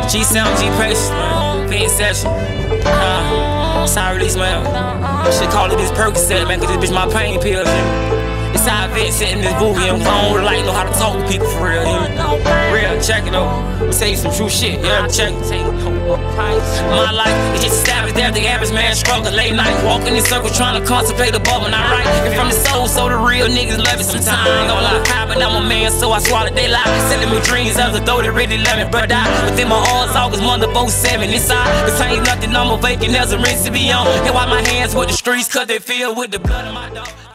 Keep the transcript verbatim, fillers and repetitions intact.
G seven, G precious, man. Fiend session. Uh, sorry release, man. I should call it this Percocet, man, cause this bitch my pain pills, man. It's how I vent sitting in this booth, yeah. I don't really like know how to talk to people for real, yeah. Real, check it out. Let me tell you some true shit, yeah, check it. My life is just a savage death, the average man struggle late night, walking in circles trying to contemplate above and I write. And from the soul, so the real niggas love it sometimes. Ain't gonna lie, high, but I'm a man, so I swallow they lie. Sending me dreams as though they really love me, but I within my arms, August month of oh seven. Inside, this ain't nothing, I'm a vacant, there's a rinse to be on. And wipe my hands with the streets, cause they filled with the blood of my dog.